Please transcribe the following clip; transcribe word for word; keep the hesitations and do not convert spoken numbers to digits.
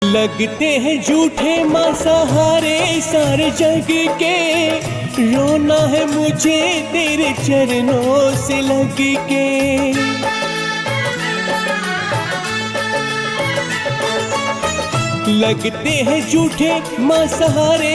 लगते हैं झूठे मांसाहारे सारे जग के, रोना है मुझे तेरे चरणों से लग के। लगते हैं झूठे मांसाहारे